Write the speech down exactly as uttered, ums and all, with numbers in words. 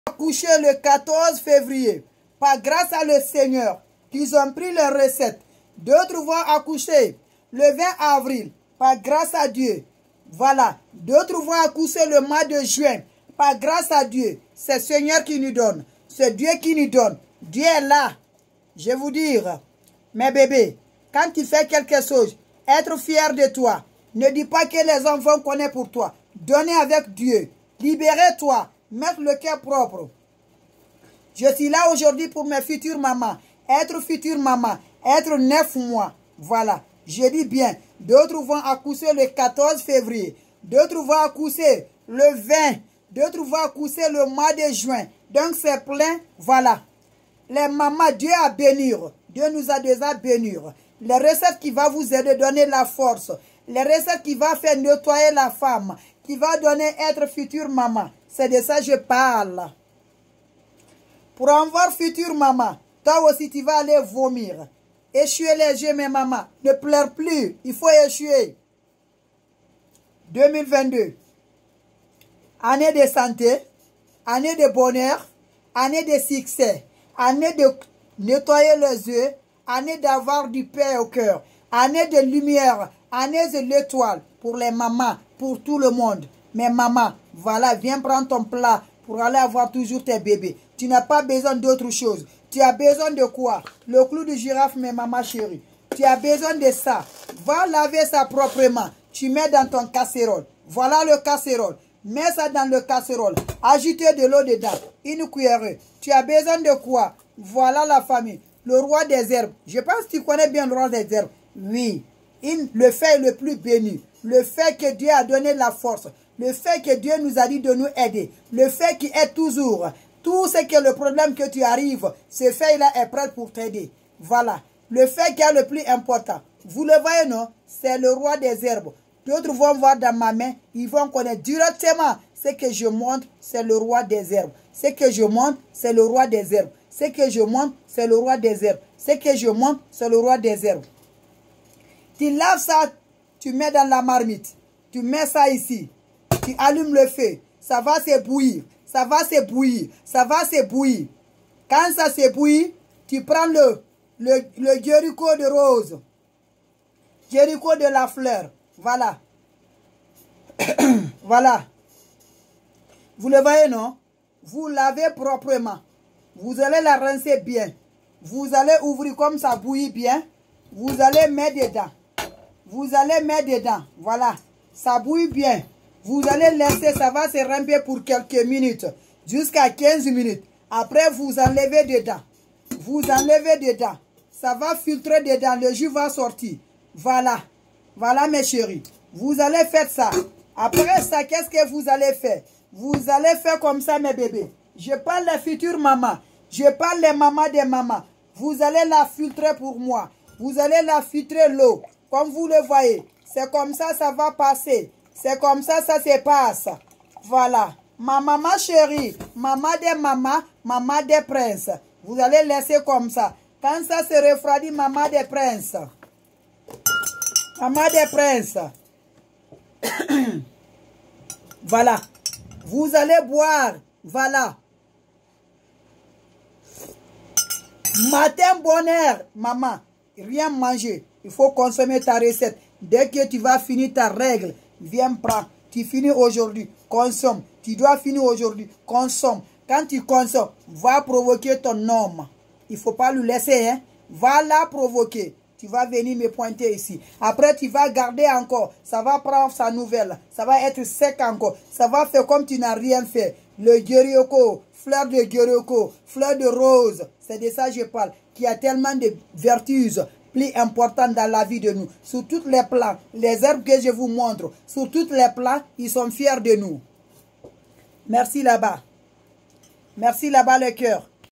Accouché le quatorze février. Par grâce à le Seigneur, qu'ils ont pris leur recette. D'autres vont accoucher le vingt avril. Par grâce à Dieu. Voilà. D'autres vont accoucher le mois de juin. Par grâce à Dieu. C'est le Seigneur qui nous donne. C'est Dieu qui nous donne. Dieu est là. Je vais vous dire, mes bébés, quand tu fais quelque chose, être fier de toi. Ne dis pas que les enfants connaissent pour toi. Donnez avec Dieu. Libérez-toi. Mettre le cœur propre. Je suis là aujourd'hui pour mes futures mamans. Être future maman. Être neuf mois. Voilà. Je dis bien. D'autres vont accoucher le quatorze février. D'autres vont accoucher le vingt. D'autres vont accoucher le mois de juin. Donc c'est plein. Voilà. Les mamans, Dieu a bénir. Dieu nous a déjà bénir. Les recettes qui vont vous aider, donner la force. Les recettes qui vont faire nettoyer la femme. Qui va donner être future maman. C'est de ça que je parle. Pour avoir future maman, toi aussi tu vas aller vomir. Échouer les yeux, mes mamans. Ne pleure plus. Il faut échouer. deux mille vingt-deux. Année de santé. Année de bonheur. Année de succès. Année de nettoyer les yeux. Année d'avoir du paix au cœur. Année de lumière. Année de l'étoile. Pour les mamans. Pour tout le monde. Mais maman, voilà, viens prendre ton plat pour aller avoir toujours tes bébés. Tu n'as pas besoin d'autre chose. Tu as besoin de quoi? Le clou de girafe, mes mamans chéries. Tu as besoin de ça. Va laver ça proprement. Tu mets dans ton casserole. Voilà le casserole. Mets ça dans le casserole. Ajoutez de l'eau dedans. Une cuillerée. Tu as besoin de quoi? Voilà la famille. Le roi des herbes. Je pense que tu connais bien le roi des herbes. Oui. Il, le fait le plus béni. Le fait que Dieu a donné la force. Le fait que Dieu nous a dit de nous aider. Le fait qu'il est toujours. Tout ce que le problème que tu arrives, ce fait-là est prêt pour t'aider. Voilà. Le fait qui est le plus important. Vous le voyez, non? C'est le roi des herbes. D'autres vont voir dans ma main. Ils vont connaître directement ce que je montre. C'est le roi des herbes. Ce que je montre, c'est le roi des herbes. Ce que je montre, c'est le roi des herbes. Ce que je montre, c'est le roi des herbes. Tu laves ça, tu mets dans la marmite. Tu mets ça ici. Tu allumes le feu. Ça va se bouillir. Ça va se bouillir. Ça va se bouillir. Quand ça se bouillit, tu prends le, le, le Jéricho de rose. Jéricho de la fleur. Voilà. Voilà. Vous le voyez, non? Vous lavez proprement. Vous allez la rincer bien. Vous allez ouvrir comme ça bouillit bien. Vous allez mettre dedans. Vous allez mettre dedans. Voilà. Ça bouille bien. Vous allez laisser, ça va se ramper pour quelques minutes. Jusqu'à quinze minutes. Après, vous enlevez dedans. Vous enlevez dedans. Ça va filtrer dedans. Le jus va sortir. Voilà. Voilà, mes chéris. Vous allez faire ça. Après ça, qu'est-ce que vous allez faire? Vous allez faire comme ça, mes bébés. Je parle des futures mamans. Je parle des mamans des mamans. Vous allez la filtrer pour moi. Vous allez la filtrer l'eau. Comme vous le voyez. C'est comme ça, ça va passer. C'est comme ça, ça se passe. Voilà. Ma maman chérie, maman des mamans, maman des princes. Vous allez laisser comme ça. Quand ça se refroidit, maman des princes. Maman des princes. Voilà. Vous allez boire. Voilà. Matin, bonheur, maman. Rien manger. Il faut consommer ta recette. Dès que tu vas finir ta règle, viens prendre. Tu finis aujourd'hui, consomme. Tu dois finir aujourd'hui, consomme. Quand tu consommes, va provoquer ton homme. Il ne faut pas le laisser, hein. Va la provoquer. Tu vas venir me pointer ici. Après, tu vas garder encore. Ça va prendre sa nouvelle. Ça va être sec encore. Ça va faire comme tu n'as rien fait. Le Jéricho, fleur de Jéricho, fleur de rose. C'est de ça que je parle. Qui a tellement de vertus plus importantes dans la vie de nous. Sur tous les plans, les herbes que je vous montre, sur tous les plans, ils sont fiers de nous. Merci là-bas. Merci là-bas le cœur.